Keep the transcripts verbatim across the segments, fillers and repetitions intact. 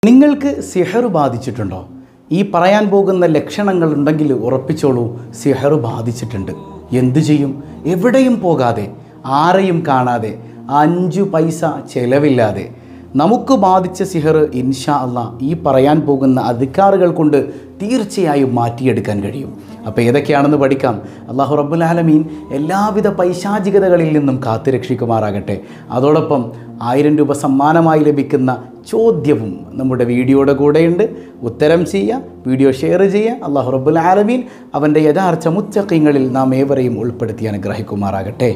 നിങ്ങൾക്ക് സിഹർ ബാധിച്ചിട്ടുണ്ടോ? ഈ പറയാൻ പോകുന്ന ലക്ഷണങ്ങൾ ഉണ്ടെങ്കിൽ ഉറപ്പിച്ചോളൂ, സിഹർ ബാധിച്ചിട്ടുണ്ട്. എന്തു ചെയ്യും? എവിടെയും പോകാതെ, ആരെയും കാണാതെ, അഞ്ചു പൈസ ചെലവില്ലാതെ നമുക്ക് ബാധിച്ച സിഹർ ഇൻഷാ അല്ലാഹ് ഈ പറയാൻ പോകുന്ന അധികാറുകൾ കൊണ്ട് തീർച്ചയായും മാറ്റിയെടുക്കാൻ കഴിയും. അപ്പോൾ ഏതൊക്കെയാണെന്ന് പഠിക്കാം. അല്ലാഹു റബ്ബുൽ ആലമീൻ എല്ലാവിധ പൈശാചികതകളിൽ നിന്നും കാത്തുരക്ഷിക്കുമാറാകട്ടെ. അതോടൊപ്പം ആയിരം രൂപ സമ്മാനമായി ലഭിക്കുന്ന ചോദ്യവും നമ്മുടെ വീഡിയോയുടെ കൂടെയുണ്ട്. ഉത്തരം ചെയ്യുക, വീഡിയോ ഷെയർ ചെയ്യുക. അല്ലാഹു റബ്ബുൽ ആലമീൻ അവൻ്റെ യഥാർത്ഥ മുത്തഖീങ്ങളിൽ നാം ഏവരെയും ഉൾപ്പെടുത്തി അനുഗ്രഹിക്കുമാറാകട്ടെ.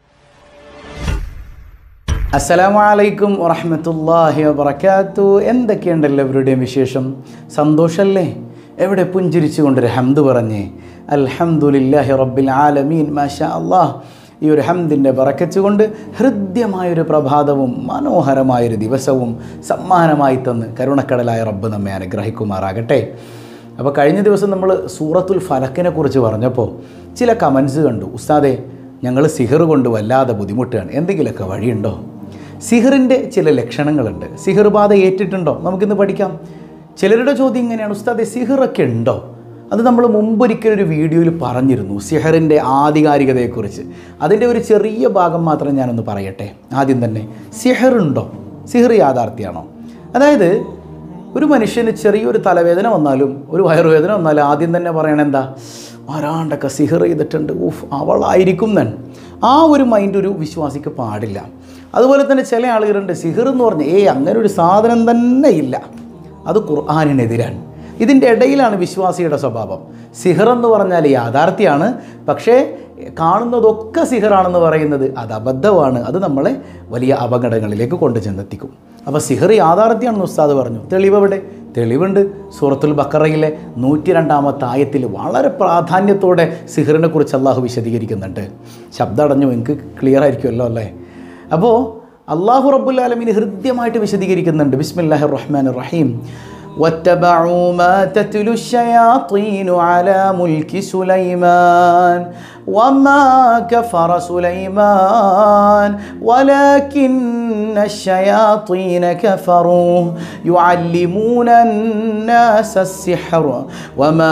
അസ്സലാമു അലൈക്കും വറഹ്മത്തുള്ളാഹി വബറകാത്തു. എന്തൊക്കെയുണ്ട് എല്ലാവരുടെയും വിശേഷം? സന്തോഷമല്ലേ? എവിടെ പുഞ്ചിരിച്ചു കൊണ്ടൊരു ഹംദ് പറഞ്ഞേ. അൽഹംദുലില്ലാഹി റബ്ബിൽ ആലമീൻ. മാഷാ അല്ലാഹ്. ഈ ഒരു ഹംദിൻ്റെ ബറക്കത്ത് കൊണ്ട് ഹൃദ്യമായൊരു പ്രഭാതവും മനോഹരമായൊരു ദിവസവും സമ്മാനമായി തന്ന് കരുണക്കടലായ റബ്ബ് നമ്മെ അനുഗ്രഹിക്കുമാറാകട്ടെ. അപ്പോൾ കഴിഞ്ഞ ദിവസം നമ്മൾ സൂറത്തുൽ ഫലക്കിനെ കുറിച്ച് പറഞ്ഞപ്പോൾ ചില കമൻസ് കണ്ടു. ഉസ്താദേ, ഞങ്ങൾ സിഹർ കൊണ്ട് വല്ലാതെ ബുദ്ധിമുട്ടാണ്, എന്തെങ്കിലുമൊക്കെ വഴിയുണ്ടോ? സിഹറിൻ്റെ ചില ലക്ഷണങ്ങളുണ്ട്. സിഹർ ബാധ ഏറ്റിട്ടുണ്ടോ? നമുക്കിന്ന് പഠിക്കാം. ചിലരുടെ ചോദ്യം ഇങ്ങനെയാണ്, ഉസ്താദേ സിഹറൊക്കെ ഉണ്ടോ? അത് നമ്മൾ മുമ്പൊരിക്കലൊരു വീഡിയോയിൽ പറഞ്ഞിരുന്നു, സിഹറിൻ്റെ ആധികാരികതയെക്കുറിച്ച്. അതിൻ്റെ ഒരു ചെറിയ ഭാഗം മാത്രം ഞാനൊന്ന് പറയട്ടെ. ആദ്യം തന്നെ, സിഹറുണ്ടോ? സിഹർ യാഥാർത്ഥ്യമാണോ? അതായത് ഒരു മനുഷ്യന് ചെറിയൊരു തലവേദന വന്നാലും ഒരു വയറുവേദന വന്നാലും ആദ്യം തന്നെ പറയണത് എന്താ? ആരാണ്ടൊക്കെ സിഹർ ചെയ്തിട്ടുണ്ട്, ഊഫ് അവളായിരിക്കും തന്നെ. ആ ഒരു മൈൻഡ് ഒരു വിശ്വാസിക്ക് പാടില്ല. അതുപോലെ തന്നെ ചില ആളുകളുണ്ട്, സിഹർ എന്ന് പറഞ്ഞാൽ ഏയ് അങ്ങനെ ഒരു സാധനം തന്നെ ഇല്ല, അത് ഖുർആനിനെതിരാണ്. ഇതിൻ്റെ ഇടയിലാണ് വിശ്വാസിയുടെ സ്വഭാവം. സിഹർ എന്ന് പറഞ്ഞാൽ യാഥാർത്ഥ്യമാണ്, പക്ഷേ കാണുന്നതൊക്കെ സിഹറാണെന്ന് പറയുന്നത് അത് അബദ്ധമാണ്. അത് നമ്മളെ വലിയ അപകടങ്ങളിലേക്ക് കൊണ്ടു ചെന്നെത്തിക്കും. അപ്പോൾ സിഹർ യാഥാർത്ഥ്യമാണെന്ന് ഉസ്താദ് പറഞ്ഞു. തെളിവെവിടെ? തെളിവുണ്ട്. സൂറത്തുൽ ബഖറയിലെ നൂറ്റി രണ്ടാമത്തെ ആയത്തിൽ വളരെ പ്രാധാന്യത്തോടെ സിഹറിനെ കുറിച്ച് അള്ളാഹു വിശദീകരിക്കുന്നുണ്ട്. ശബ്ദം അടഞ്ഞു, എനിക്ക് ക്ലിയർ ആയിരിക്കുമല്ലോ അല്ലേ? അപ്പോൾ അള്ളാഹു റബ്ബുൽ ആലമീൻ ഹൃദ്യമായിട്ട് വിശദീകരിക്കുന്നുണ്ട്. ബിസ്മില്ലാഹിർ റഹ്മാനിർ റഹീം. واتبعوا ما تتلو الشياطين على ملك سليمان وما كفر سليمان ولكن الشياطين كفروا يعلمون الناس السحر وما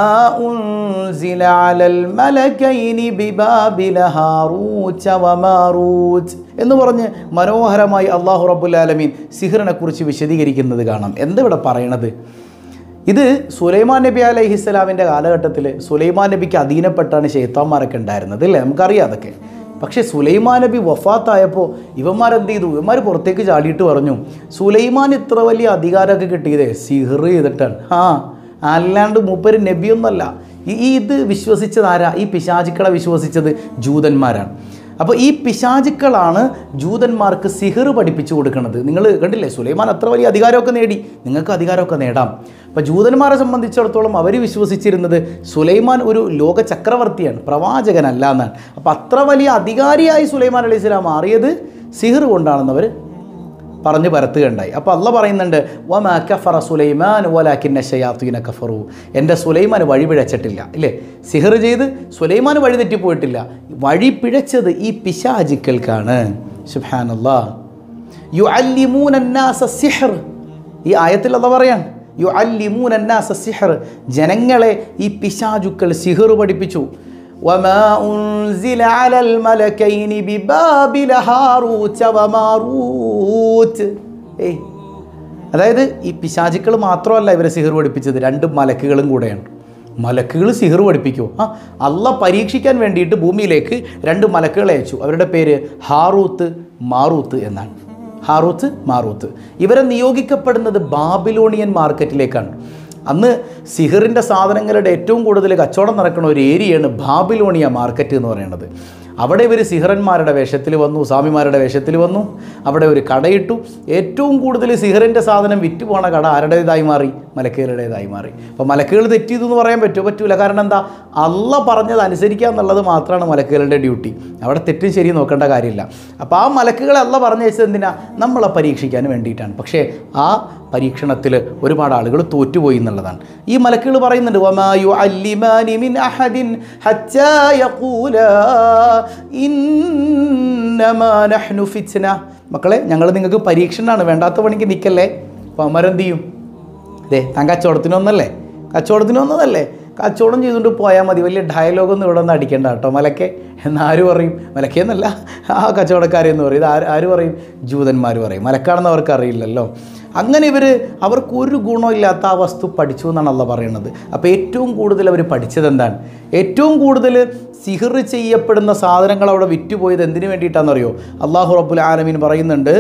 أنزل على الملكين ببابل هاروت وماروت എന്ന് പറഞ്ഞ് മനോഹരമായി അള്ളാഹു റബ്ബുൽ ആലമീൻ സിഹറിനെ കുറിച്ച് വിശദീകരിക്കുന്നത് കാണാം. എന്താ ഇവിടെ പറയണത്? ഇത് സുലൈമാൻ നബി അലൈഹിസ്സലാമിൻ്റെ കാലഘട്ടത്തിൽ സുലൈമാൻ നബിക്ക് അധീനപ്പെട്ടാണ് ശൈത്താന്മാരൊക്കെ ഉണ്ടായിരുന്നത്, അല്ലേ? നമുക്കറിയാം അതൊക്കെ. പക്ഷേ സുലൈമാൻ നബി വഫാത്തായപ്പോൾ ഇവന്മാരെന്ത് ചെയ്തു? ഇവന്മാർ പുറത്തേക്ക് ചാടിയിട്ട് പറഞ്ഞു, സുലൈമാൻ ഇത്ര വലിയ അധികാരമൊക്കെ കിട്ടിയതേ സിഹർ ചെയ്തിട്ടാണ്. ആ അല്ലാണ്ട് മൂപ്പര് നബിയൊന്നല്ല. ഈ ഇത് വിശ്വസിച്ചത് ആരാ? ഈ പിശാചുക്കളെ വിശ്വസിച്ചത് ജൂതന്മാരാണ്. അപ്പോൾ ഈ പിശാചുക്കളാണ് ജൂതന്മാർക്ക് സിഹർ പഠിപ്പിച്ചു കൊടുക്കുന്നത്. നിങ്ങൾ കണ്ടില്ലേ, സുലൈമാൻ അത്ര വലിയ അധികാരമൊക്കെ നേടി, നിങ്ങൾക്ക് അധികാരമൊക്കെ നേടാം. അപ്പോൾ ജൂതന്മാരെ സംബന്ധിച്ചിടത്തോളം അവർ വിശ്വസിച്ചിരുന്നത് സുലൈമാൻ ഒരു ലോക ചക്രവർത്തിയാണ്, പ്രവാചകനല്ല എന്നാണ്. അപ്പോൾ അത്ര വലിയ അധികാരിയായി സുലൈമാൻ അലൈഹി സ്വലാം മാറിയത് സിഹർ കൊണ്ടാണെന്നവർ പറഞ്ഞു പരത്തുകയുണ്ടായി. അപ്പോൾ അള്ളാഹ് പറയുന്നുണ്ട്, വമാ കഫറ സുലൈമാൻ വലാകിന്ന ശയാത്തീന കഫറു. എൻ്റെ സുലൈമാൻ വഴി പിഴച്ചിട്ടില്ല, ഇല്ലേ? സിഹർ ചെയ്ത് സുലൈമാൻ വഴി തെറ്റിപ്പോയിട്ടില്ല. വഴി പിഴച്ചത് ഈ പിശാചുക്കൾക്കാണ്. സുബ്ഹാനല്ലാഹ്. യുഅല്ലിമൂന അന്നാസ സിഹർ. ഈ ആയത്തിൽ അള്ളാഹ് പറയാൻ, യുഅല്ലിമൂന അന്നാസ സിഹർ, ജനങ്ങളെ ഈ പിശാചുക്കൾ സിഹർ പഠിപ്പിച്ചു. وما أنزل على الملكين ببابل هاروت وماروت. ഏയ് അതായത് ഈ പിശാചുക്കൾ മാത്രമല്ല ഇവരെ സിഹർ പഠിപ്പിച്ചത്, രണ്ട് മലക്കുകളും കൂടെയാണ്. മലക്കുകൾ സിഹർ പഠിപ്പിക്കുമോ? ആ അള്ളാഹ് പരീക്ഷിക്കാൻ വേണ്ടിയിട്ട് ഭൂമിയിലേക്ക് രണ്ട് മലക്കുകളെ അയച്ചു. അവരുടെ പേര് ഹാറൂത്ത് മാറൂത്ത് എന്നാണ്. ഹാറൂത്ത് മാറൂത്ത് ഇവരെ നിയോഗിക്കപ്പെടുന്നത് ബാബിലോണിയൻ മാർക്കറ്റിലേക്കാണ്. അന്ന് സിഹറിൻ്റെ സാധനങ്ങളുടെ ഏറ്റവും കൂടുതൽ കച്ചവടം നടക്കുന്ന ഒരു ഏരിയയാണ് ബാബിലോണിയ മാർക്കറ്റ് എന്ന് പറയുന്നത്. അവിടെ ഇവർ സിഹറന്മാരുടെ വേഷത്തിൽ വന്നു, സ്വാമിമാരുടെ വേഷത്തിൽ വന്നു. അവിടെ ഒരു കടയിട്ടു. ഏറ്റവും കൂടുതൽ സിഹറിൻ്റെ സാധനം വിറ്റ് പോണ കട ആരുടേതായി മാറി? മലക്കുകളുടേതായി മാറി. അപ്പോൾ മലക്കുകൾ തെറ്റിയതു എന്ന് പറയാൻ പറ്റുമോ? പറ്റൂല. കാരണം എന്താ? അള്ളാഹ് പറഞ്ഞത് അനുസരിക്കുക എന്നുള്ളത് മാത്രമാണ് മലക്കുകളുടെ ഡ്യൂട്ടി. അവിടെ തെറ്റും ശരി നോക്കേണ്ട കാര്യമില്ല. അപ്പോൾ ആ മലക്കുകളെ അള്ളാഹ് പറഞ്ഞയച്ചത് എന്തിനാ? നമ്മളെ പരീക്ഷിക്കാൻ വേണ്ടിയിട്ടാണ്. പക്ഷേ ആ പരീക്ഷണത്തിൽ ഒരുപാട് ആളുകൾ തോറ്റുപോയി എന്നുള്ളതാണ്. ഈ മലക്കുകൾ പറയുന്നുണ്ട്, വമാ യുഅല്ലിമാനി മിൻ അഹദിൻ ഹത്താ യഖൂലാ ഇന്നമാ നഹ്നു ഫിത്ന. മക്കളെ, ഞങ്ങൾ നിങ്ങൾക്ക് പരീക്ഷണമാണ്, വേണ്ടാത്ത പണിക്ക് നിൽക്കല്ലേ. അപ്പോൾ അവന്മാരെന്ത് ചെയ്യും? അതെ, താൻ കച്ചവടത്തിനൊന്നല്ലേ കച്ചവടത്തിനൊന്നതല്ലേ കച്ചവടം ചെയ്തുകൊണ്ട് പോയാൽ മതി, വലിയ ഡയലോഗൊന്നും ഇവിടെ ഒന്ന് അടിക്കേണ്ട കേട്ടോ മലക്കെ എന്നാര് പറയും? മലക്കേന്നല്ല, ആ കച്ചവടക്കാരെന്ന് പറയും. ഇത് ആര് ആര് പറയും? ജൂതന്മാർ പറയും. മലക്കാണെന്ന് അവർക്ക് അറിയില്ലല്ലോ. അങ്ങനെ ഇവർ അവർക്കൊരു ഗുണമില്ലാത്ത ആ വസ്തു പഠിച്ചു എന്നാണ് അള്ളാഹ് പറയുന്നത്. അപ്പോൾ ഏറ്റവും കൂടുതൽ അവർ പഠിച്ചത് എന്താണ്? ഏറ്റവും കൂടുതൽ സിഹർ ചെയ്യപ്പെടുന്ന സാധനങ്ങൾ അവിടെ വിറ്റുപോയത് എന്തിനു വേണ്ടിയിട്ടാണെന്നറിയോ? അള്ളാഹു റബ്ബുൽ ആലമീൻ പറയുന്നുണ്ട്,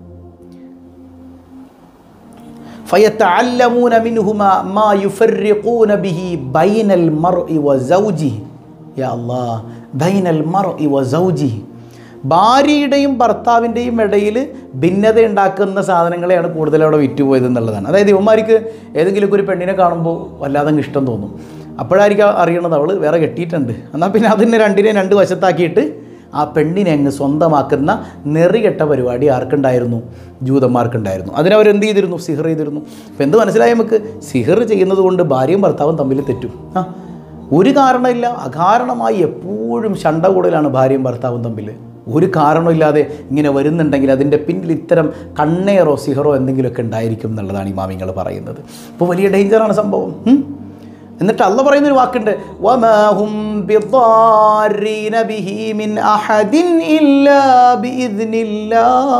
فَيَتَعَلَّمُونَ مِنْهُمَا مَا يُفَرِّقُونَ بِهِ بَيْنَ الْمَرْءِ وَزَوْجِهِ. യാ അല്ലാഹ്, ബൈന അൽ മർഇ വസൗജിഹി, ഭാര്യയുടെയും ഭർത്താവിൻ്റെയും ഇടയിൽ ഭിന്നത ഉണ്ടാക്കുന്ന സാധനങ്ങളെയാണ് കൂടുതൽ അവിടെ വിറ്റുപോയത് എന്നുള്ളതാണ്. അതായത് ഇവന്മാർക്ക് ഏതെങ്കിലുമൊക്കെ ഒരു പെണ്ണിനെ കാണുമ്പോൾ വല്ലാതെ ഇഷ്ടം തോന്നും. അപ്പോഴായിരിക്കും അറിയണത് അവൾ വേറെ കെട്ടിയിട്ടുണ്ട്. എന്നാൽ പിന്നെ അതിനെ രണ്ടിനെ രണ്ട് വശത്താക്കിയിട്ട് ആ പെണ്ണിനെ അങ്ങ് സ്വന്തമാക്കുന്ന നെറികെട്ട പരിപാടി ആർക്കുണ്ടായിരുന്നു? ജൂതന്മാർക്കുണ്ടായിരുന്നു. അതിനവരെന്ത് ചെയ്തിരുന്നു? സിഹർ ചെയ്തിരുന്നു. അപ്പോൾ എന്ത് മനസ്സിലായി നമുക്ക്? സിഹർ ചെയ്യുന്നത് കൊണ്ട് ഭാര്യയും ഭർത്താവും തമ്മിൽ തെറ്റും. ആ ഒരു കാരണമില്ല, അകാരണമായി എപ്പോഴും ശണ്ട കൂടലാണ് ഭാര്യയും ഭർത്താവും തമ്മിൽ. ഒരു കാരണമില്ലാതെ ഇങ്ങനെ വരുന്നുണ്ടെങ്കിൽ അതിൻ്റെ പിന്നിൽ ഇത്തരം കണ്ണേറോ സിഹറോ എന്തെങ്കിലുമൊക്കെ ഉണ്ടായിരിക്കും എന്നുള്ളതാണ് ഇമാമിങ്ങൾ പറയുന്നത്. അപ്പോൾ വലിയ ഡേഞ്ചറാണ് സംഭവം. എന്നിട്ട് അള്ളാഹ് പറയുന്നൊരു വാക്കുണ്ട്, വമാ ഹും ബിദ്ദാരീന ബിഹി മിൻ അഹദിൻ ഇല്ലാ ബിഇദ്നില്ലാഹ്.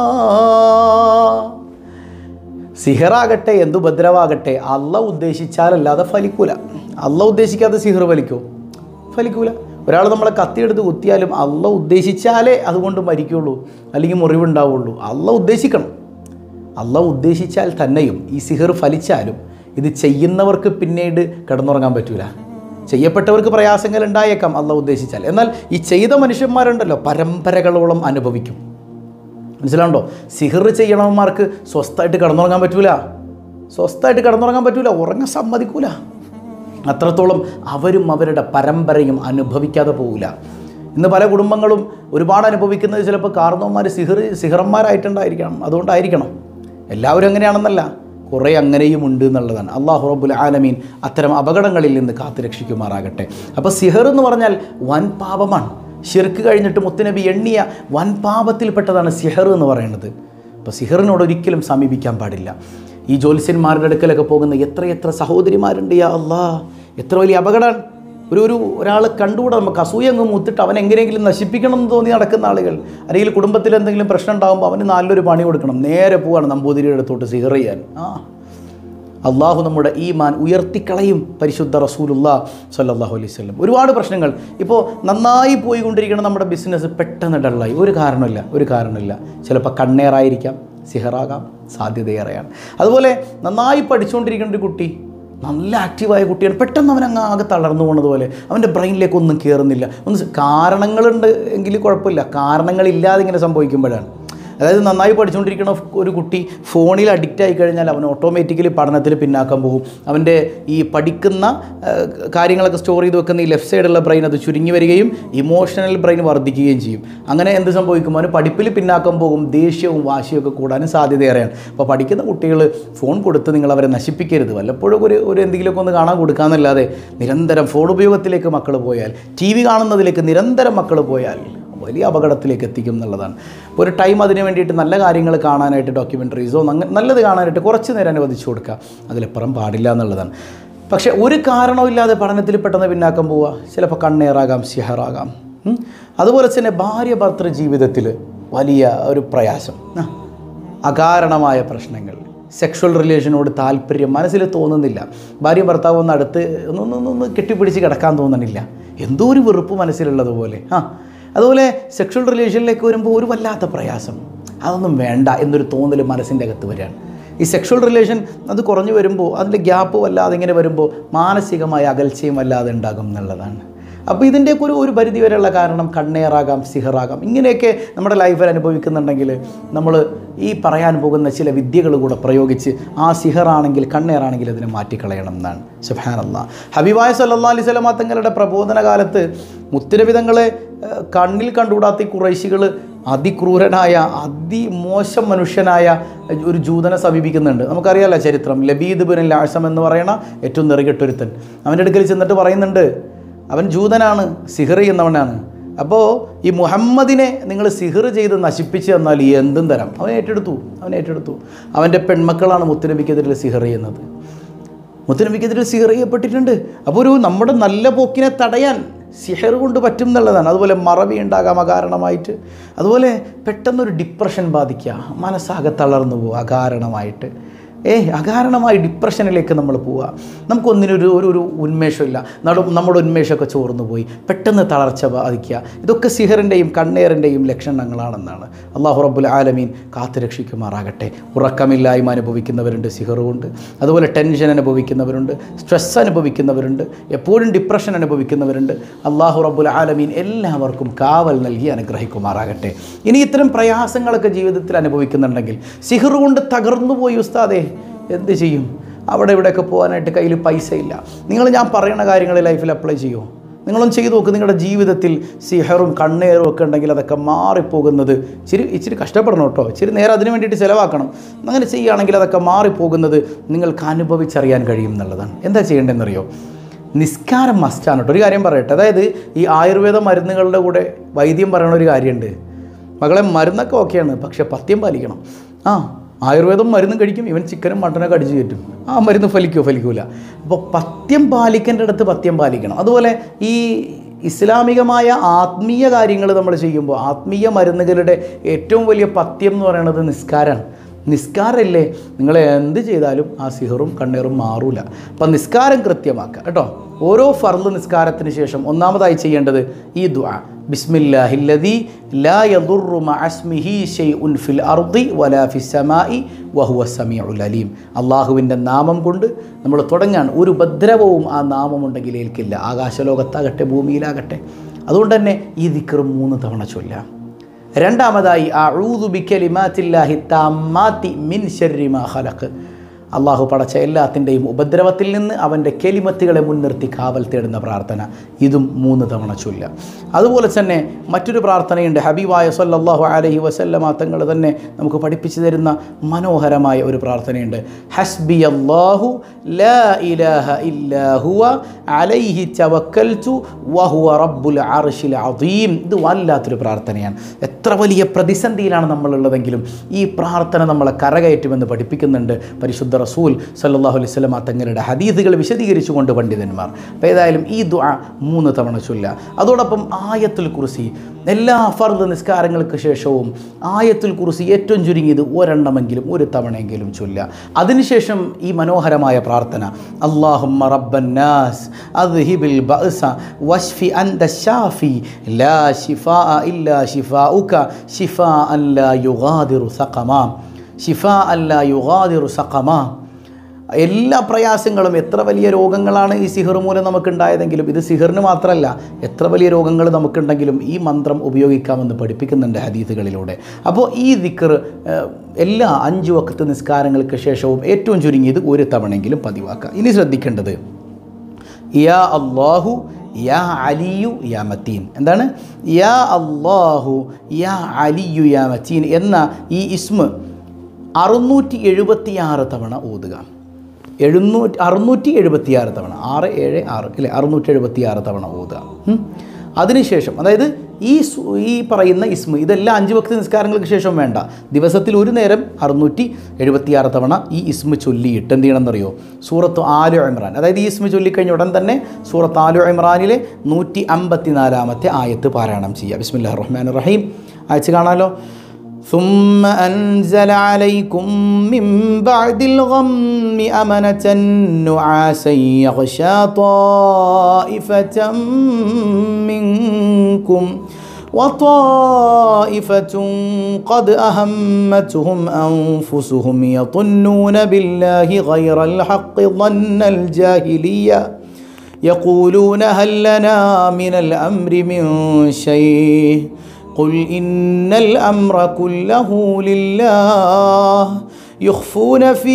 സിഹറാകട്ടെ എന്തു ഉപദ്രവാകട്ടെ അള്ളാഹ് ഉദ്ദേശിച്ചാലല്ലാതെ ഫലിക്കൂല. അള്ളാഹ് ഉദ്ദേശിക്കാതെ സിഹർ ഫലിക്കോ? ഫലിക്കൂല. ഒരാൾ നമ്മളെ കത്തിയെടുത്ത് കുത്തിയാലും അള്ളാഹ് ഉദ്ദേശിച്ചാലേ അതുകൊണ്ട് മരിക്കുള്ളൂ, അല്ലെങ്കിൽ മുറിവുണ്ടാവുള്ളൂ. അള്ളാഹ് ഉദ്ദേശിക്കണം. അള്ളാഹ് ഉദ്ദേശിച്ചാൽ തന്നെയും ഈ സിഹർ ഫലിച്ചാലും ഇത് ചെയ്യുന്നവർക്ക് പിന്നീട് കിടന്നുറങ്ങാൻ പറ്റൂല. ചെയ്യപ്പെട്ടവർക്ക് പ്രയാസങ്ങൾ ഉണ്ടായേക്കാം അള്ളാഹ് ഉദ്ദേശിച്ചാൽ. എന്നാൽ ഈ ചെയ്ത മനുഷ്യന്മാരുണ്ടല്ലോ പരമ്പരകളോളം അനുഭവിക്കും. മനസ്സിലാവുണ്ടോ? സിഹർ ചെയ്യണവന്മാർക്ക് സ്വസ്ഥമായിട്ട് കിടന്നുറങ്ങാൻ പറ്റൂല. സ്വസ്ഥമായിട്ട് കിടന്നുറങ്ങാൻ പറ്റൂല, ഉറങ്ങാൻ സമ്മതിക്കൂല. അത്രത്തോളം അവരും അവരുടെ പരമ്പരയും അനുഭവിക്കാതെ പോകില്ല. ഇന്ന് പല കുടുംബങ്ങളും ഒരുപാട് അനുഭവിക്കുന്നത് ചിലപ്പോൾ കാരണവന്മാർ സിഹർ സിഹറന്മാരായിട്ടുണ്ടായിരിക്കണം. അതുകൊണ്ടായിരിക്കണം. എല്ലാവരും അങ്ങനെയാണെന്നല്ല, കുറേ അങ്ങനെയും ഉണ്ട് എന്നുള്ളതാണ്. അല്ലാഹു റബ്ബുൽ ആലമീൻ അത്തരം അപകടങ്ങളിൽ നിന്ന് കാത്തുരക്ഷിക്കുമാറാകട്ടെ. അപ്പോൾ സിഹർ എന്ന് പറഞ്ഞാൽ വൻ പാപമാണ്. ശിർക്ക് കഴിഞ്ഞിട്ട് മുത്തുനബി എണ്ണിയ വൻ പാപത്തിൽപ്പെട്ടതാണ് സിഹർ എന്ന് പറയുന്നത്. അപ്പോൾ സിഹറിനോട് ഒരിക്കലും സമീപിക്കാൻ പാടില്ല. ഈ ജ്യോത്സ്യന്മാരുടെ അടുക്കലൊക്കെ പോകുന്ന എത്രയെത്ര സഹോദരിമാരുണ്ട്. യാ അല്ലാഹ്, എത്ര വലിയ അപകടമാണ്. ഒരു ഒരു ഒരാളെ കണ്ടുകൂടെ നമുക്ക് അസൂയങ്ങ് മൂത്തിട്ട് അവൻ എങ്ങനെയെങ്കിലും നശിപ്പിക്കണം എന്ന് തോന്നി നടക്കുന്ന ആളുകൾ, അല്ലെങ്കിൽ കുടുംബത്തിൽ എന്തെങ്കിലും പ്രശ്നം ഉണ്ടാകുമ്പോൾ അവന് നല്ലൊരു പണി കൊടുക്കണം, നേരെ പോവാണ് നമ്പൂതിരിയുടെ അടുത്തോട്ട് സിഹർ ചെയ്യാൻ. ആ അള്ളാഹു നമ്മുടെ ഈമാൻ ഉയർത്തിക്കളയും. പരിശുദ്ധ റസൂലുള്ളാഹി സ്വല്ലല്ലാഹു അലൈഹി വസല്ലം. ഒരുപാട് പ്രശ്നങ്ങൾ ഇപ്പോൾ നന്നായി പോയിക്കൊണ്ടിരിക്കണം നമ്മുടെ ബിസിനസ് പെട്ടെന്ന് ഡള്ളായി. ഒരു കാരണമില്ല, ഒരു കാരണമില്ല. ചിലപ്പോൾ കണ്ണേറായിരിക്കാം, സിഹറാകാം, സാധ്യതയേറെയാണ്. അതുപോലെ നന്നായി പഠിച്ചുകൊണ്ടിരിക്കേണ്ട ഒരു കുട്ടി, നല്ല ആക്റ്റീവായ കുട്ടിയാണ്, പെട്ടെന്ന് അവൻ അങ്ങ് ആകെ തളർന്നു പോണതുപോലെ അവൻ്റെ ബ്രെയിനിലേക്ക് ഒന്നും കയറുന്നില്ല. ഒന്ന് കാരണങ്ങളുണ്ട് എങ്കിൽ കുഴപ്പമില്ല, കാരണങ്ങളില്ലാതെ ഇങ്ങനെ സംഭവിക്കുമ്പോഴാണ്. അതായത് നന്നായി പഠിച്ചുകൊണ്ടിരിക്കുന്ന ഒരു കുട്ടി ഫോണിൽ അഡിക്റ്റ് ആയി കഴിഞ്ഞാൽ അവൻ ഓട്ടോമാറ്റിക്കലി പഠനത്തിൽ പിന്നാക്കം പോകും. അവൻ്റെ ഈ പഠിക്കുന്ന കാര്യങ്ങളൊക്കെ സ്റ്റോർ ചെയ്ത് വെക്കുന്ന ഈ ലെഫ്റ്റ് സൈഡുള്ള ബ്രെയിൻ അത് ചുരുങ്ങി വരികയും ഇമോഷണൽ ബ്രെയിൻ വർദ്ധിക്കുകയും ചെയ്യും. അങ്ങനെ എന്ത് സംഭവിക്കും? അവന് പഠിപ്പിൽ പിന്നാക്കം പോകും, ദേഷ്യവും വാശിയൊക്കെ കൂടാനും സാധ്യതയേറെയാണ്. അപ്പോൾ പഠിക്കുന്ന കുട്ടികൾ ഫോൺ കൊടുത്ത് നിങ്ങൾ അവരെ നശിപ്പിക്കരുത്. വല്ലപ്പോഴും ഒരു ഒരു എന്തെങ്കിലുമൊക്കെ ഒന്ന് കാണാൻ കൊടുക്കാമെന്നല്ലാതെ നിരന്തരം ഫോൺ ഉപയോഗത്തിലേക്ക് മക്കൾ പോയാൽ, ടി വി കാണുന്നതിലേക്ക് നിരന്തരം മക്കൾ പോയാൽ വലിയ അപകടത്തിലേക്ക് എത്തിക്കും എന്നുള്ളതാണ്. ഒരു ടൈം അതിന് വേണ്ടിയിട്ട് നല്ല കാര്യങ്ങൾ കാണാനായിട്ട്, ഡോക്യുമെൻ്ററീസോ നല്ലത് കാണാനായിട്ട് കുറച്ച് നേരം അനുവദിച്ചു കൊടുക്കുക. അതിലപ്പുറം പാടില്ല എന്നുള്ളതാണ്. പക്ഷേ ഒരു കാരണമില്ലാതെ പഠനത്തിൽ പെട്ടെന്ന് പിന്നാക്കം പോവുക, ചിലപ്പോൾ കണ്ണേറാകാം, സിഹറാകാം. അതുപോലെ തന്നെ ഭാര്യ ഭർത്തൃ ജീവിതത്തിൽ വലിയ ഒരു പ്രയാസം, അകാരണമായ പ്രശ്നങ്ങൾ, സെക്ഷൽ റിലേഷനോട് താല്പര്യം മനസ്സിൽ തോന്നുന്നില്ല. ഭാര്യ ഭർത്താവ് ഒന്ന് അടുത്ത് ഒന്നൊന്നൊന്ന് കെട്ടിപ്പിടിച്ച് കിടക്കാൻ തോന്നണില്ല, എന്തോ ഒരു വെറുപ്പ് മനസ്സിലുള്ളതുപോലെ. ആ അതുപോലെ സെക്ഷൽ റിലേഷനിലേക്ക് വരുമ്പോൾ ഒരു വല്ലാത്ത പ്രയാസം, അതൊന്നും വേണ്ട എന്നൊരു തോന്നൽ മനസ്സിൻ്റെ അകത്ത് വരികയാണ്. ഈ സെക്ഷൽ റിലേഷൻ അത് കുറഞ്ഞു വരുമ്പോൾ, അതിൻ്റെ ഗ്യാപ്പ് വല്ലാതെ ഇങ്ങനെ വരുമ്പോൾ മാനസികമായ അകൽച്ചയും വല്ലാതെ ഉണ്ടാകും എന്നുള്ളതാണ്. അപ്പോൾ ഇതിൻ്റെയൊക്കെ ഒരു ഒരു പരിധി വരെയുള്ള കാരണം കണ്ണേറാകാം, സിഹറാകാം. ഇങ്ങനെയൊക്കെ നമ്മുടെ ലൈഫിൽ അനുഭവിക്കുന്നുണ്ടെങ്കിൽ നമ്മൾ ഈ പറയാൻ പോകുന്ന ചില വിദ്യകൾ കൂടെ പ്രയോഗിച്ച് ആ സിഹറാണെങ്കിൽ കണ്ണേറാണെങ്കിൽ അതിനെ മാറ്റിക്കളയണം എന്നാണ്. സുബ്ഹാനല്ലാഹ്. ഹബീബായ സല്ലല്ലാഹു അലൈഹി വസല്ലം തങ്ങളുടെ പ്രബോധന കാലത്ത് മുത്തുനബി തങ്ങളെ കണ്ണിൽ കണ്ടുകൂടാത്ത ഈ ഖുറൈശികൾ അതിക്രൂരനായ അതിമോശം മനുഷ്യനായ ഒരു ജൂതനെ സമീപിക്കുന്നുണ്ട്. നമുക്കറിയാമല്ലോ ചരിത്രം. ലബീദ് ബിൻ അൽ-അഅ്സം എന്ന് പറയുന്ന ഏറ്റവും നെറുകെട്ടൊരുത്തൻ അവൻ്റെ അടുക്കൽ ചെന്നിട്ട് പറയുന്നുണ്ട്, അവൻ ജൂതനാണ്, സിഹർ ചെയ്യുന്നവനാണ്. അപ്പോൾ ഈ മുഹമ്മദിനെ നിങ്ങൾ സിഹിർ ചെയ്ത് നശിപ്പിച്ച് തന്നാൽ എന്തും തരാം. അവൻ ഏറ്റെടുത്തു അവൻ ഏറ്റെടുത്തു അവൻ്റെ പെൺമക്കളാണ് മുത്തുനബിക്കെതിരെ സിഹിർ ചെയ്യുന്നത്. മുത്തുനബിക്കെതിരെ സിഹിർ ചെയ്യപ്പെട്ടിട്ടുണ്ട്. അപ്പോൾ ഒരു നമ്മുടെ നല്ല പോക്കിനെ തടയാൻ സിഹർ കൊണ്ട് പറ്റും എന്നുള്ളതാണ്. അതുപോലെ മറവി ഉണ്ടാകാം അകാരണമായിട്ട്. അതുപോലെ പെട്ടെന്നൊരു ഡിപ്രഷൻ ബാധിക്കുക, മനസ്സാകെ തളർന്നു പോവുക അകാരണമായിട്ട്. ഏയ് അകാരണമായി ഡിപ്രഷനിലേക്ക് നമ്മൾ പോവുക. നമുക്കൊന്നിനൊരു ഒരു ഒരു ഉന്മേഷമില്ല, നട നമ്മുടെ ഉന്മേഷമൊക്കെ ചോർന്നു പോയി, പെട്ടെന്ന് തളർച്ച ബാധിക്കുക. ഇതൊക്കെ സിഹറിൻ്റെയും കണ്ണേറിൻ്റെയും ലക്ഷണങ്ങളാണെന്നാണ്. അള്ളാഹു റബ്ബുൽ ആലമീൻ കാത്തുരക്ഷിക്കുമാറാകട്ടെ. ഉറക്കമില്ലായ്മ അനുഭവിക്കുന്നവരുണ്ട് സിഹർ കൊണ്ട്, അതുപോലെ ടെൻഷൻ അനുഭവിക്കുന്നവരുണ്ട്, സ്ട്രെസ് അനുഭവിക്കുന്നവരുണ്ട്, എപ്പോഴും ഡിപ്രഷൻ അനുഭവിക്കുന്നവരുണ്ട്. അള്ളാഹു റബ്ബുൽ ആലമീൻ എല്ലാവർക്കും കാവൽ നൽകി അനുഗ്രഹിക്കുമാറാകട്ടെ. ഇനി ഇത്തരം പ്രയാസങ്ങളൊക്കെ ജീവിതത്തിൽ അനുഭവിക്കുന്നുണ്ടെങ്കിൽ, സിഹർ കൊണ്ട് തകർന്നു പോയി ഉസ്താദേ എന്ത് ചെയ്യും? അവിടെ ഇവിടെയൊക്കെ പോകാനായിട്ട് കയ്യിൽ പൈസ ഇല്ല. നിങ്ങൾ ഞാൻ പറയുന്ന കാര്യങ്ങൾ ലൈഫിൽ അപ്ലൈ ചെയ്യുമോ? നിങ്ങളൊന്ന് ചെയ്തു നോക്ക്. നിങ്ങളുടെ ജീവിതത്തിൽ സിഹറും കണ്ണേറും ഒക്കെ ഉണ്ടെങ്കിൽ അതൊക്കെ മാറിപ്പോകുന്നത് ഇച്ചിരി ഇച്ചിരി കഷ്ടപ്പെടണം കേട്ടോ, ഇച്ചിരി നേരം അതിന് വേണ്ടിയിട്ട് ചിലവാക്കണം. അങ്ങനെ ചെയ്യുകയാണെങ്കിൽ അതൊക്കെ മാറിപ്പോകുന്നത് നിങ്ങൾക്ക് അനുഭവിച്ചറിയാൻ കഴിയും എന്നുള്ളതാണ്. എന്താ ചെയ്യേണ്ടതെന്നറിയോ? നിസ്കാരം മസ്റ്റാണ് കേട്ടോ. ഒരു കാര്യം പറയട്ടെ, അതായത് ഈ ആയുർവേദ മരുന്നുകളുടെ കൂടെ വൈദ്യം പറയുന്ന ഒരു കാര്യമുണ്ട്. മകളെ മരുന്നൊക്കെ ഓക്കെയാണ്, പക്ഷേ പഥ്യം പാലിക്കണം. ആ ആയുർവേദം മരുന്നും കഴിക്കും, ഇവൻ ചിക്കനും മട്ടനൊക്കെ അടിച്ചു കയറ്റും. ആ മരുന്ന് ഫലിക്കുമോ? ഫലിക്കൂല. അപ്പോൾ പഥ്യം പാലിക്കേണ്ട അടുത്ത് പഥ്യം പാലിക്കണം. അതുപോലെ ഈ ഇസ്ലാമികമായ ആത്മീയ കാര്യങ്ങൾ നമ്മൾ ചെയ്യുമ്പോൾ ആത്മീയ മരുന്നുകളുടെ ഏറ്റവും വലിയ പഥ്യം എന്ന് പറയുന്നത് നിസ്കാരമാണ്. നിസ്കാരമില്ലേ, നിങ്ങൾ എന്ത് ചെയ്താലും ആ സിഹറും കണ്ണേറും മാറൂല. അപ്പം നിസ്കാരം കൃത്യമാക്കുക കേട്ടോ. ഓരോ ഫർള് നിസ്കാരത്തിന് ശേഷം ഒന്നാമതായി ചെയ്യേണ്ടത് ഈ ദുആ, ബിസ്മില്ലാഹില്ലദീ ലാ യദുറു മഅസ്മിഹി ശൈഉൻ ഫിൽ അർദി വലാ ഫിസ് സമാഇ വഹുവ സമീഉൽ അലീം. അള്ളാഹുവിൻ്റെ നാമം കൊണ്ട് നമ്മൾ തുടങ്ങാൻ ഒരു ഉപദ്രവവും ആ നാമമുണ്ടെങ്കിൽ ഏൽക്കില്ല, ആകാശലോകത്താകട്ടെ ഭൂമിയിലാകട്ടെ. അതുകൊണ്ട് തന്നെ ഈ ദിക്ർ മൂന്ന് തവണ ചൊല്ലാം. രണ്ടാമതായി അഊദു ബികലിമാത്തില്ലാഹി താമ്മാതി മിൻ ശർരി മാ ഖലഖ്. അള്ളാഹു പടച്ച എല്ലാത്തിൻ്റെയും ഉപദ്രവത്തിൽ നിന്ന് അവൻ്റെ കെലിമത്തുകളെ മുൻനിർത്തി കാവൽ തേടുന്ന പ്രാർത്ഥന, ഇതും മൂന്ന് തവണ ചൊല്ലുക. അതുപോലെ തന്നെ മറ്റൊരു പ്രാർത്ഥനയുണ്ട്, ഹബീബായ സല്ലല്ലാഹു അലൈഹി വസല്ലമ തങ്ങൾ തന്നെ നമുക്ക് പഠിപ്പിച്ചു തരുന്ന മനോഹരമായ ഒരു പ്രാർത്ഥനയുണ്ട്. ഹസ്ബിയല്ലാഹു ലാ ഇലാഹ ഇല്ലാ ഹുവ അലൈഹി തവക്കൽതു വഹുവ റബ്ബുൽ അർശിൽ അദീം. ഇത് വല്ലാത്തൊരു പ്രാർത്ഥനയാണ്. എത്ര വലിയ പ്രതിസന്ധിയിലാണ് നമ്മളുള്ളതെങ്കിലും ഈ പ്രാർത്ഥന നമ്മളെ കരകയറ്റുമെന്ന് പഠിപ്പിക്കുന്നുണ്ട് പരിശുദ്ധ റസൂൽ സല്ലല്ലാഹു അലൈഹി വസല്ലം തങ്ങളുടെ ഹദീസുകൾ വിശദീകരിച്ചുകൊണ്ട് പണ്ഡിതന്മാർ. അപ്പോൾ ഏതായാലും ഈ ദുആ മൂന്ന് തവണ ചൊല്ലുക. അതോടൊപ്പം ആയത്തുൽ കുർസി എല്ലാ ഫർദ് നിസ്കാരങ്ങൾക്ക് ശേഷവും ആയത്തുൽ കുർസി ഏറ്റവും ചുരുങ്ങിയത് ഒരെണ്ണമെങ്കിലും ഒരു തവണയെങ്കിലും ചൊല്ലുക. അതിനുശേഷം ഈ മനോഹരമായ പ്രാർത്ഥന, അല്ലാഹുമ്മ റബ്ബന്നാസ് അദ്ഹിബിൽ ബഅസ വശ്ഫി അൻത ശാഫി ലാ ശിഫാഅ ഇല്ലാ ശിഫാഉക ശിഫാഅൻ ലാ യുഗാദിറു സഖമാ ശിഫാഅൻ ലാ യുഗാദിറു സഖമാ. എല്ലാ പ്രയാസങ്ങളും, എത്ര വലിയ രോഗങ്ങളാണ് ഈ സിഹർ മൂലം നമുക്കുണ്ടായതെങ്കിലും, ഇത് സിഹറിന് മാത്രമല്ല എത്ര വലിയ രോഗങ്ങൾ നമുക്കുണ്ടെങ്കിലും ഈ മന്ത്രം ഉപയോഗിക്കാമെന്ന് പഠിപ്പിക്കുന്നുണ്ട് ഹദീസുകളിലൂടെ. അപ്പോൾ ഈ ദിക്ർ എല്ലാ അഞ്ച് വഖത്ത് നിസ്കാരങ്ങൾക്ക് ശേഷവും ഏറ്റവും ചുരുങ്ങിയത് ഒരു തവണയെങ്കിലും പതിവാക്കുക. ഇനി ശ്രദ്ധിക്കേണ്ടത് യാ അല്ലാഹു യാ അലിയു യാ മത്തീൻ. എന്താണ്? യാ അല്ലാഹു യാ അലിയു യാ മത്തീൻ എന്ന ഈ ഇസ്മ അറുന്നൂറ്റി എഴുപത്തിയാറ് തവണ ഓതുക. എഴുന്നൂറ്റി അറുന്നൂറ്റി എഴുപത്തിയാറ് തവണ, ആറ് ഏഴ് ആറ് അല്ലേ, അറുന്നൂറ്റി എഴുപത്തിയാറ് തവണ ഓതുക. അതിനുശേഷം അതായത് ഈ ഈ പറയുന്ന ഇസ്മ ഇതെല്ലാം അഞ്ച് വക്ത നിസ്കാരങ്ങൾക്ക് ശേഷം വേണ്ട, ദിവസത്തിൽ ഒരു നേരം അറുന്നൂറ്റി എഴുപത്തിയാറ് തവണ ഈ ഇസ്മ ചൊല്ലിയിട്ട് എന്ത് ചെയ്യണമെന്നറിയോ? സൂറത്ത് ആലു ഇമ്രാൻ, അതായത് ഈ ഇസ്മ ചൊല്ലിക്കഴിഞ്ഞ ഉടൻ തന്നെ സൂറത്ത് ആലു ഇമ്രാനിലെ നൂറ്റി അമ്പത്തി നാലാമത്തെ ആയത്ത് പാരായണം ചെയ്യുക. ബിസ്മില്ലാഹിർ റഹ്മാനിർ റഹീം. അയച്ച് കാണാലോ. ثم أنزل عليكم من بعد الغم أمنة نعاسا يغشى طائفة منكم وطائفة قد أهمتهم أنفسهم يظنون بالله غير الحق ظن الجاهلية يقولون هل لنا من الأمر من شيء قل إن الأمر كله لله يخفون في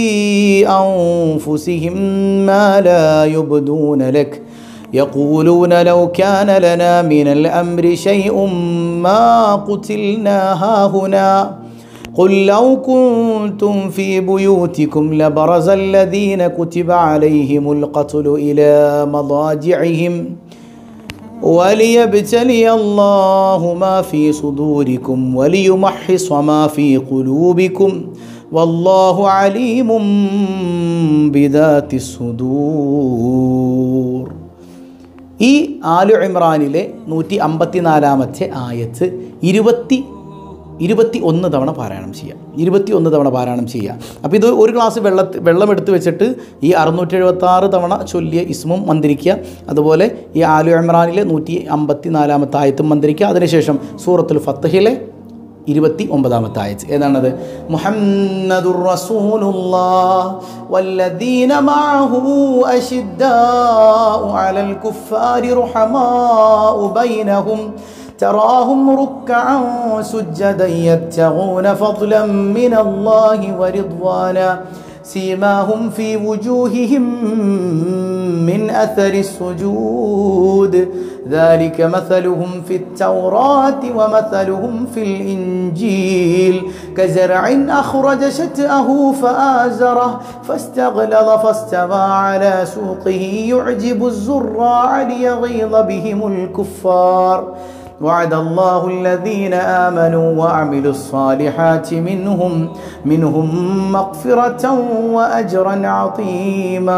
أنفسهم ما لا يبدون لك يقولون لو كان لنا من الأمر شيء ما قتلنا هاهنا قل لو كنتم في بيوتكم لبرز الذين كتب عليهم القتل إلى مضاجعهم വലിയബ്തലിയ അല്ലാഹു മാ ഫീ സുദൂരിക്കും വലിയുമഹ്ഹിസ മാ ഫീ ഖുലൂബിക്കും വല്ലാഹു അലീമും ബിദാത്തിസ് സുദൂർ. ഈ ആലു ഇമ്രാനിലെ നൂറ്റി അമ്പത്തി നാലാമത്തെ ആയത്ത് ഇരുപത്തി ഇരുപത്തി ഒന്ന് തവണ പാരായണം ചെയ്യുക. ഇരുപത്തി ഒന്ന് തവണ പാരായണം ചെയ്യുക. അപ്പോൾ ഇത് ഒരു ഗ്ലാസ് വെള്ള വെള്ളം എടുത്ത് വെച്ചിട്ട് ഈ അറുന്നൂറ്റി എഴുപത്തി ആറ് തവണ ചൊല്ലിയ ഇസ്മും മന്ത്രിക്കുക. അതുപോലെ ഈ ആലു ഇമ്രാനിലെ നൂറ്റി അമ്പത്തി നാലാമത്തെ ആയത്തും മന്ത്രിക്കുക. അതിനുശേഷം സൂറത്തുൽ ഫത്ഹിലെ ഇരുപത്തി ഒമ്പതാമത്തെ ആയത്ത് ഏതാണത്? മുഹമ്മദുർ റസൂലുള്ളാഹ് വല്ലദീന മഅഹു അശിദ്ദാഉ അലൽ കുഫാരി റുഹമാഉ ബൈനഹും تراهم ركعا سجدا يبتغون فضلا من الله ورضوانا سيماهم في وجوههم من أثر السجود ذلك مثلهم في التوراة ومثلهم في الإنجيل كزرع أخرج شطأه فآزره فاستغلظ فاستوى على سوقه يعجب الزراع ليغيظ بهم الكفار وعد الله الذين آمنوا وعملوا الصالحات منهم منهم مغفرة وأجرا عظيما.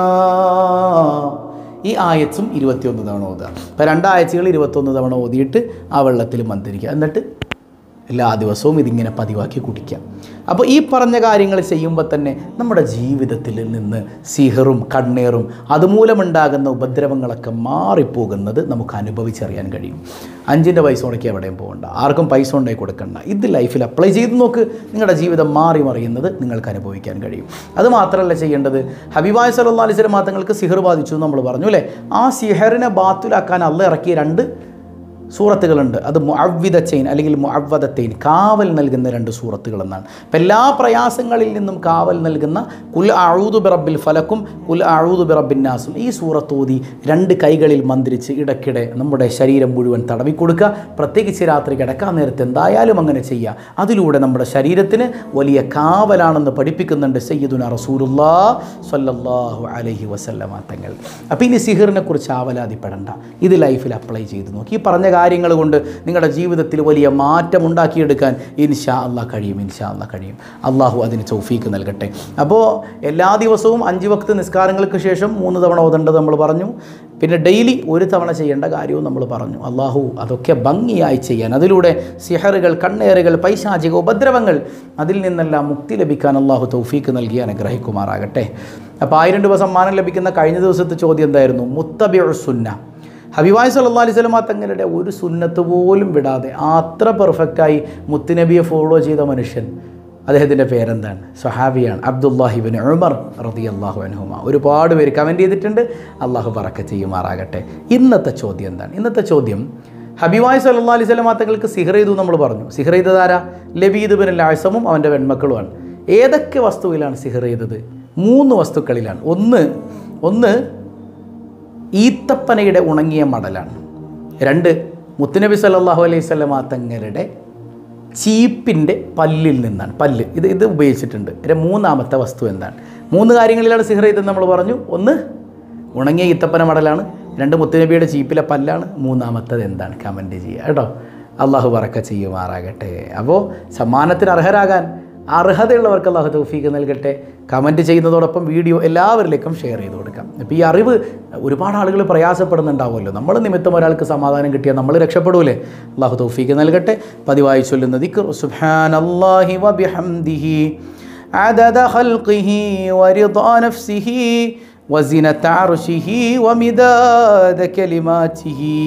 ഈ ആയത്തും ഇരുപത്തിയൊന്ന് തവണ ഓതുക. അപ്പോൾ രണ്ടാഴ്ചകൾ ഇരുപത്തൊന്ന് തവണ ഓതിയിട്ട് ആ വെള്ളത്തിൽ മന്ത്രിക്കുക. എന്നിട്ട് എല്ലാ ദിവസവും ഇതിങ്ങനെ പതിവാക്കി കുടിക്കുക. അപ്പോൾ ഈ പറഞ്ഞ കാര്യങ്ങൾ ചെയ്യുമ്പോൾ തന്നെ നമ്മുടെ ജീവിതത്തിൽ നിന്ന് സിഹറും കണ്ണേറും അതുമൂലമുണ്ടാകുന്ന ഉപദ്രവങ്ങളൊക്കെ മാറിപ്പോകുന്നത് നമുക്ക് അനുഭവിച്ചറിയാൻ കഴിയും. അഞ്ചിൻ്റെ പൈസ ഉടക്കി എവിടെയും പോകണ്ട, ആർക്കും പൈസ ഉണ്ടായി കൊടുക്കണ്ട. ഇത് ലൈഫിൽ അപ്ലൈ ചെയ്ത് നോക്ക്. നിങ്ങളുടെ ജീവിതം മാറി മറിയുന്നത് നിങ്ങൾക്ക് അനുഭവിക്കാൻ കഴിയും. അത് മാത്രമല്ല ചെയ്യേണ്ടത്, ഹബീബായ സല്ലല്ലാഹു അലൈഹി വസല്ലം തങ്ങൾക്ക് സിഹർ ബാധിച്ചു നമ്മൾ പറഞ്ഞു അല്ലേ? ആ സിഹറിനെ ബാത്തുലാക്കാൻ അള്ളാഹ് ഇറക്കിയ രണ്ട് സൂറത്തുകളുണ്ട്. അത് മുഅവ്വിദത്തൈൻ അല്ലെങ്കിൽ മുഅവ്വദത്തൈൻ, കാവൽ നൽകുന്ന രണ്ട് സൂറത്തുകൾ എന്നാണ്. അപ്പം എല്ലാ പ്രയാസങ്ങളിൽ നിന്നും കാവൽ നൽകുന്ന കുൽ അഊദു ബിറബ്ബിൽ ഫലക്കും കുൽ അഊദു ബിറബ്ബിൻ നാസും ഈ സൂറത്ത് ഓതി രണ്ട് കൈകളിൽ മന്ത്രിച്ച് ഇടയ്ക്കിടെ നമ്മുടെ ശരീരം മുഴുവൻ തടവിക്കൊടുക്കുക. പ്രത്യേകിച്ച് രാത്രി കിടക്കാൻ നേരത്തെ എന്തായാലും അങ്ങനെ ചെയ്യുക. അതിലൂടെ നമ്മുടെ ശരീരത്തിന് വലിയ കാവലാണെന്ന് പഠിപ്പിക്കുന്നുണ്ട് സയ്യിദുനാ റസൂലുള്ളാഹി സ്വല്ലല്ലാഹു അലൈഹി വസല്ലമ തങ്ങൾ. അപ്പോൾ ഇനി സിഹറിനെ കുറിച്ച് ആവലാതിപ്പെടണ്ട, ഇത് ലൈഫിൽ അപ്ലൈ ചെയ്ത് നോക്കി. ഈ പറഞ്ഞ കാര്യങ്ങൾ കൊണ്ട് നിങ്ങളുടെ ജീവിതത്തിൽ വലിയ മാറ്റം ഉണ്ടാക്കിയെടുക്കാൻ ഇൻഷാ അല്ലാഹ് കഴിയും. ഇൻഷാ അല്ലാഹ് കഴിയും. അള്ളാഹു അതിന് തൗഫീക്ക് നൽകട്ടെ. അപ്പോൾ എല്ലാ ദിവസവും അഞ്ച് വക്ത് നിസ്കാരങ്ങൾക്ക് ശേഷം മൂന്ന് തവണ ഓതേണ്ടത് നമ്മൾ പറഞ്ഞു. പിന്നെ ഡെയിലി ഒരു തവണ ചെയ്യേണ്ട കാര്യവും നമ്മൾ പറഞ്ഞു. അള്ളാഹു അതൊക്കെ ഭംഗിയായി ചെയ്യാൻ, അതിലൂടെ സിഹറുകൾ, കണ്ണേറുകൾ, പൈശാചിക ഉപദ്രവങ്ങൾ, അതിൽ നിന്നെല്ലാം മുക്തി ലഭിക്കാൻ അള്ളാഹു തൗഫീക്ക് നൽകി അനുഗ്രഹിക്കുമാറാകട്ടെ. അപ്പോൾ ആയിരം രൂപ സമ്മാനം ലഭിക്കുന്ന കഴിഞ്ഞ ദിവസത്തെ ചോദ്യം എന്തായിരുന്നു? മുത്തബിഉ സുന്ന. ഹബീബായ സല്ലല്ലാഹു അലൈഹി വസല്ലം തങ്ങളുടെ ഒരു സുന്നത്ത് പോലും വിടാതെ അത്ര പെർഫെക്റ്റായി മുത്തുനബിയെ ഫോളോ ചെയ്ത മനുഷ്യൻ, അദ്ദേഹത്തിൻ്റെ പേരെന്താണ്? സ്വഹാബിയാണ് അബ്ദുല്ലാഹി ഇബ്നു ഉമർ റളിയല്ലാഹു അൻഹുമാ. ഒരുപാട് പേര് കമൻറ്റ് ചെയ്തിട്ടുണ്ട്. അള്ളാഹു ബറക്കത്ത് ചെയ്യുമാറാകട്ടെ. ഇന്നത്തെ ചോദ്യം എന്താണ്? ഇന്നത്തെ ചോദ്യം, ഹബീബായ സല്ലല്ലാഹു അലൈഹി വസല്ലം തങ്ങൾക്ക് സിഹർ ചെയ്തു നമ്മൾ പറഞ്ഞു. സിഹർ ചെയ്തതാരാ? ലബീദ് ഇബ്നുൽ അഅ്സമും അവൻ്റെ പെൺമക്കളുമാണ്. ഏതൊക്കെ വസ്തുവിലാണ് സിഹർ ചെയ്തത്? മൂന്ന് വസ്തുക്കളിലാണ്. ഒന്ന് ഒന്ന് ഈത്തപ്പനയുടെ ഉണങ്ങിയ മടലാണ്. രണ്ട്, മുത്തുനബി സല്ലല്ലാഹു അലൈഹി വസല്ലം തങ്ങളുടെ ചീപ്പിൻ്റെ പല്ലിൽ നിന്നാണ്. പല്ല് ഇത് ഇത് ഉപയോഗിച്ചിട്ടുണ്ട്. മൂന്നാമത്തെ വസ്തു എന്താണ്? മൂന്ന് കാര്യങ്ങളിലാണ് സിഹർ ചെയ്തത് നമ്മൾ പറഞ്ഞു. ഒന്ന് ഉണങ്ങിയ ഈത്തപ്പന മടലാണ്, രണ്ട് മുത്തുനബിയുടെ ചീപ്പിലെ പല്ലാണ്, മൂന്നാമത്തത് എന്താണ്? കമൻറ്റ് ചെയ്യുക കേട്ടോ. അള്ളാഹു ബറക്കത്ത് ചെയ്യുമാറാകട്ടെ. അപ്പോൾ സമ്മാനത്തിന് അർഹരാകാൻ അർഹതയുള്ളവർക്ക് അള്ളാഹു തൗഫീക്ക് നൽകട്ടെ. കമൻറ്റ് ചെയ്യുന്നതോടൊപ്പം വീഡിയോ എല്ലാവരിലേക്കും ഷെയർ ചെയ്ത് കൊടുക്കാം. അപ്പോൾ ഈ അറിവ് ഒരുപാട് ആളുകൾ പ്രയാസപ്പെടുന്നുണ്ടാവുമല്ലോ. നമ്മൾ നിമിത്തം ഒരാൾക്ക് സമാധാനം കിട്ടിയാൽ നമ്മൾ രക്ഷപ്പെടൂലേ? അള്ളാഹു തൗഫീക്ക് നൽകട്ടെ. പതിവായി ചൊല്ലുന്ന ദിക്ർ സുബ്ഹാനല്ലാഹി വബിഹംദിഹി അദദ ഖൽഖിഹി വറിദാ നഫ്സിഹി വസിനത അർശിഹി വമിദാദ കലിമാതിഹി.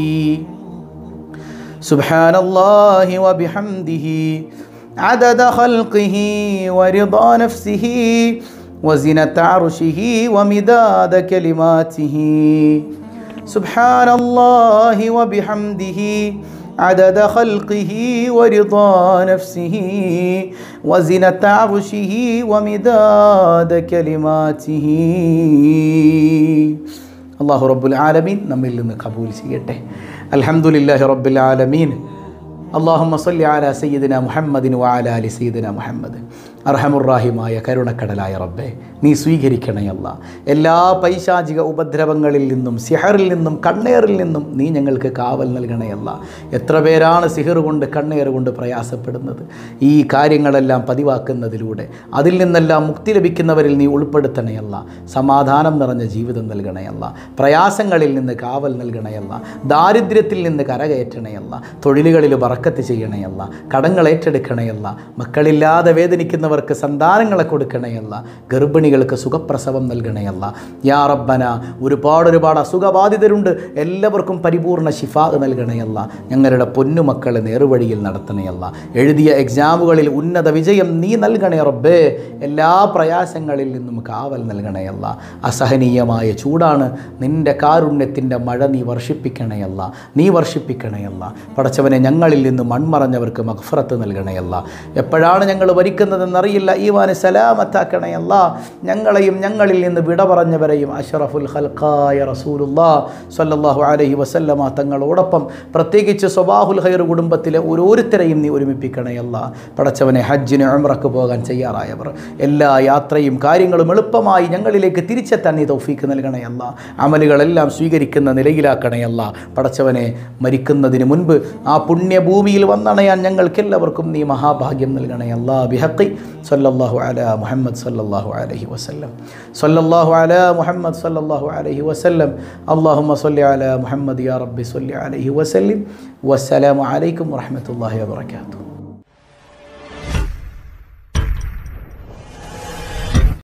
സുബ്ഹാനല്ലാഹി വബിഹംദിhi عدد خلقه ورضا نفسه وزنة عرشه ومداد كلماته. سبحان الله وبحمده عدد خلقه ورضا نفسه وزنة عرشه ومداد كلماته. الله رب العالمين നമ്മിൽ നിന്ന് ഖബൂൽ ചെയ്യട്ടെ. അൽഹംദുലില്ലാഹി റബ്ബിൽ ആലമീൻ. اللهم صل على سيدنا محمد وعلى آل سيدنا محمد അർഹമുറാഹിമായ കരുണക്കടലായ റബ്ബേ, നീ സ്വീകരിക്കണയല്ല. എല്ലാ പൈശാചിക ഉപദ്രവങ്ങളിൽ നിന്നും സിഹറിൽ നിന്നും കണ്ണേറിൽ നിന്നും നീ ഞങ്ങൾക്ക് കാവൽ നൽകണയല്ല. എത്ര പേരാണ് സിഹർ കൊണ്ട് കണ്ണേർ കൊണ്ട് പ്രയാസപ്പെടുന്നത്. ഈ കാര്യങ്ങളെല്ലാം പതിവാക്കുന്നതിലൂടെ അതിൽ നിന്നെല്ലാം മുക്തി ലഭിക്കുന്നവരിൽ നീ ഉൾപ്പെടുത്തണയല്ല. സമാധാനം നിറഞ്ഞ ജീവിതം നൽകണയല്ല. പ്രയാസങ്ങളിൽ നിന്ന് കാവൽ നൽകണയല്ല. ദാരിദ്ര്യത്തിൽ നിന്ന് കരകയറ്റണയല്ല. തൊഴിലുകളിൽ ബറക്കത്ത് ചെയ്യണയല്ല. കടങ്ങൾ ഏറ്റെടുക്കണയല്ല. മക്കളില്ലാതെ വേദനിക്കുന്നവർക്ക് സന്താനങ്ങളെ കൊടുക്കണയല്ല. ഗർഭിണികൾക്ക് സുഖപ്രസവം നൽകണയല്ല. യാ റബ്ബന, ഒരുപാട് ഒരുപാട് അസുഖബാധിതരുണ്ട്. എല്ലാവർക്കും പരിപൂർണ്ണ ശിഫാ നൽകണയല്ല. ഞങ്ങളുടെ പൊന്നുമക്കളെ നേർവഴിയിൽ നടത്തണയല്ല. എഴുതിയ എക്സാമുകളിൽ ഉന്നത വിജയം നീ നൽകണേ റബ്ബേ. എല്ലാ പ്രയാസങ്ങളിൽ നിന്നും കാവൽ നൽകണയല്ല. അസഹനീയമായ ചൂടാണ്. നിൻ്റെ കാരുണ്യത്തിൻ്റെ മഴ നീ വർഷിപ്പിക്കണയല്ല. നീ വർഷിപ്പിക്കണയല്ല. പടച്ചവനെ, ഞങ്ങളിൽ നിന്ന് മൺമറഞ്ഞവർക്ക് മഗ്ഫിറത്ത് നൽകണയല്ല. എപ്പോഴാണ് ഞങ്ങൾ മരിക്കുന്നതെന്നറിയില്ല. ഈമാനെ സലാമത്താക്കണയല്ല. ഞങ്ങളെയും ഞങ്ങളിൽ നിന്ന് വിട പറഞ്ഞവരെയും അഷ്റഫുൽ ഖൽഖായ റസൂലുള്ളാഹി സ്വല്ലല്ലാഹു അലൈഹി വസല്ലമ തങ്ങളോടൊപ്പം പ്രത്യേകിച്ച് സ്വബാഹുൽ ഖൈർ കുടുംബത്തിലെ ഓരോരുത്തരെയും നീ ഒരുമിപ്പിക്കണയല്ല. പടച്ചവനെ, ഹജ്ജിന് ഉംറക്ക് പോകാൻ തയ്യാറായവർ എല്ലാ യാത്രയും കാര്യങ്ങളും എളുപ്പമായി ഞങ്ങളിലേക്ക് തിരിച്ചെത്താൻ നീ തൗഫീക്ക് നൽകണയല്ല. അമലുകളെല്ലാം സ്വീകരിക്കുന്ന നിലയിലാക്കണയല്ല. പടച്ചവനെ, മരിക്കുന്നതിന് മുൻപ് ആ പുണ്യഭൂമിയിൽ വന്നണയാൻ ഞങ്ങൾക്കെല്ലാവർക്കും നീ മഹാഭാഗ്യം നൽകണയല്ല. ബിഹഖി സല്ലല്ലാഹു അലാ മുഹമ്മദ് സല്ലല്ലാഹു അലൈഹി വസല്ലം. സല്ലല്ലാഹു അലാ മുഹമ്മദ് സല്ലല്ലാഹു അലൈഹി വസല്ലം. അല്ലാഹുമ്മ സ്വല്ലി അലാ മുഹമ്മദ് യാ റബ്ബി സ്വല്ലി അലൈഹി വസല്ലം. വസ്സലാമു അലൈക്കും വറഹ്മത്തുള്ളാഹി വബറകാതുഹു.